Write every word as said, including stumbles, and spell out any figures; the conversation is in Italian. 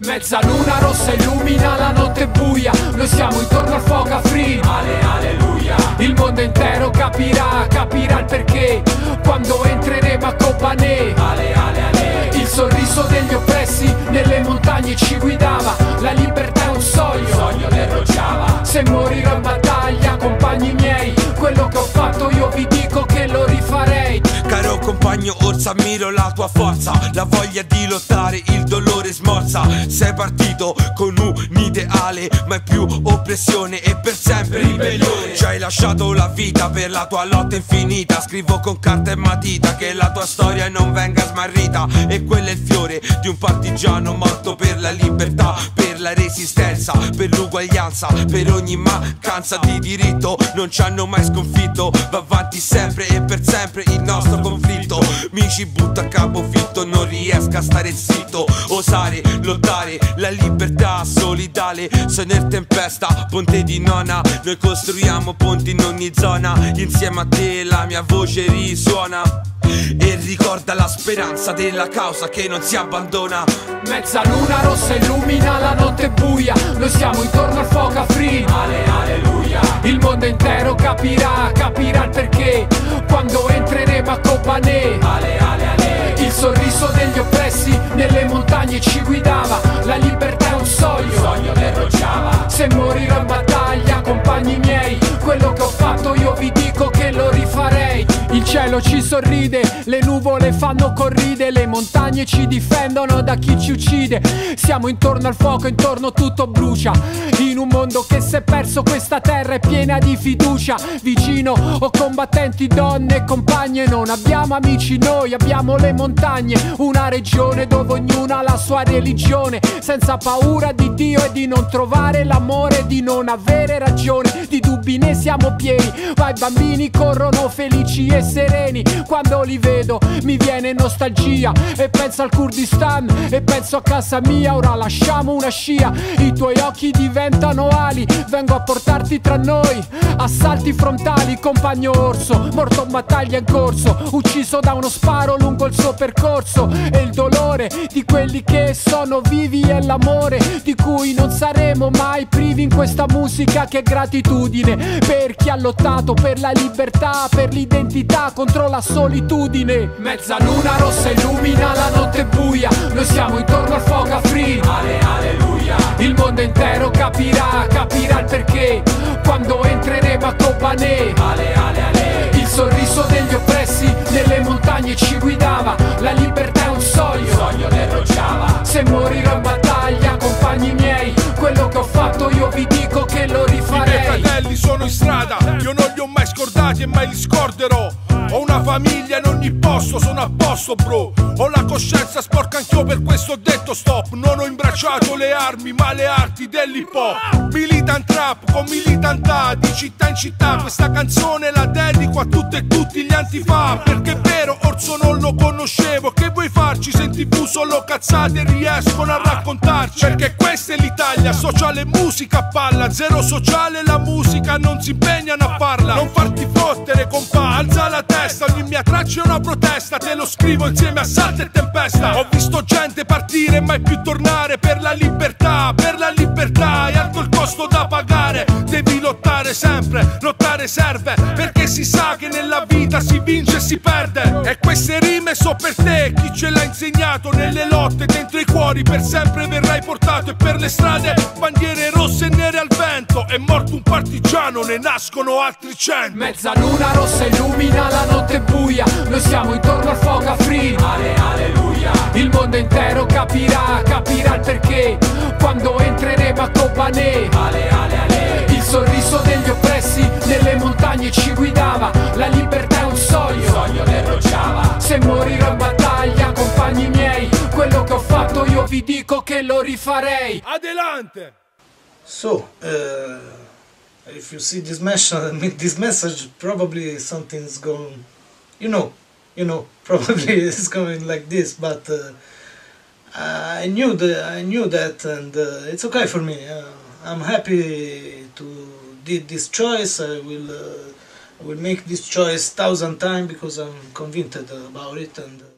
Mezza luna rossa illumina la notte buia, noi siamo intorno al fuoco a free. Ale, alleluia. Il mondo intero capirà, capirà il perché quando entreremo a Kobané. Ale, ale, ale. Il sorriso degli oppressi nelle montagne ci guidava, la libertà è un sogno, sogno del Rojava. Se morirò in battaglia, compagni miei, quello che ho fatto io vi dico che lo rifarei. Caro compagno Orsa, ammiro la tua forza, la voglia di lottare, il dolore smorza. Sei partito con un ideale, ma è più oppressione e per sempre ribellione. Ci hai lasciato la vita per la tua lotta infinita. Scrivo con carta e matita che la tua storia non venga smarrita. E quello è il fiore di un partigiano morto per la libertà, per la resistenza, per l'uguaglianza, per ogni mancanza di diritto. Non ci hanno mai sconfitto, va avanti sempre e per sempre il nostro conflitto. Mi ci butto a capofitto, non riesco a stare zitto. Osare, lottare, la libertà solidale. Sono in tempesta, ponte di nona. Noi costruiamo ponti in ogni zona. Insieme a te la mia voce risuona e ricorda la speranza della causa che non si abbandona. Mezza luna rossa illumina la notte buia, noi siamo intorno al fuoco a free. Ale, alleluia. Il mondo intero capirà, capirà il perché quando entreremo a Kobané. Ale, ale, ale. Il sorriso degli oppressi nelle montagne ci guidava, la libertà è un sogno, sogno del Rojava. Se morirò in battaglia, compagni miei, quello che ho fatto io vi dico che lo rifarei. Il cielo ci sorride, le nuvole fanno corride, le montagne ci difendono da chi ci uccide. Siamo intorno al fuoco, intorno tutto brucia, in un mondo che si è perso, questa terra è piena di fiducia. Vicino ho combattenti, donne e compagne, non abbiamo amici noi, abbiamo le montagne. Una regione dove ognuno ha la sua religione, senza paura di Dio e di non trovare l'amore, di non avere ragione, di dubbi ne siamo pieni. Ma i bambini corrono felici e sereni, quando li vedo mi viene nostalgia e penso al Kurdistan e penso a casa mia. Ora lasciamo una scia, i tuoi occhi diventano ali, vengo a portarti tra noi. Assalti frontali, compagno orso, morto in battaglia in corso, ucciso da uno sparo lungo il suo percorso. E il dolore di quelli che sono vivi e l'amore di cui non saremo mai privi in questa musica che è gratitudine per chi ha lottato per la libertà, per l'identità, contro la solitudine. Mezza luna rossa illumina la notte buia, noi siamo intorno al fuoco a free. Ale, alleluia. Il mondo intero capirà, capirà il perché quando entreremo a Kobané. Ale, ale, ale. Il sorriso degli oppressi nelle montagne ci guidava, la libertà è un sogno, sogno del Rojava. Se morirò in battaglia, compagni miei, quello che ho fatto io vi dico che lo rifarei. I miei fratelli sono in strada, io non li ho mai scordati e mai li scorderò. Ho una famiglia in ogni posto, sono a posto bro. Ho la coscienza sporca anch'io, per questo ho detto stop. Non ho imbracciato le armi ma le arti dell'hip hop. Militant rap con militantà, di città in città. Questa canzone la dedico a tutte e tutti gli antifa. Perché è vero, Orso non lo conoscevo, che vuoi farci? Se in tv solo cazzate riescono a raccontarci. Perché questa è l'Italia, sociale musica a palla. Zero sociale, la musica non si impegnano a farla. Non farti fottere compa, alza la testa. Ogni mia traccia è una protesta, te lo scrivo insieme a Salta e Tempesta. Ho visto gente partire e mai più tornare, per la libertà, per la libertà è alto il costo da pagare. Devi lottare sempre, lottare serve, perché si sa che nella vita si vince e si perde. E queste rime so per te, chi ce l'ha insegnato. Nelle lotte dentro i cuori per sempre verrai portato, e per le strade bandiere rosse e nere al vento. È morto un partigiano, ne nascono altri cento. Mezza luna rossa illumina la notte buia, noi siamo intorno al fuoco a free. Ale, alleluia. Il mondo intero capirà, capirà il perché quando entreremo a Kobané. Ale, ale, ale. Il sorriso degli oppressi nelle montagne ci guidava, la libertà è un sogno, sogno del Rojava. Se morirò in battaglia, compagni miei, quello che ho fatto io vi dico che lo rifarei. Adelante. So, uh... if you see this message, this message, probably something's going, you know, you know, probably it's going like this. But uh, I knew that, I knew that, and uh, it's okay for me. Uh, I'm happy to did this choice. I will, uh, I will make this choice thousand times because I'm convinced about it. And. Uh,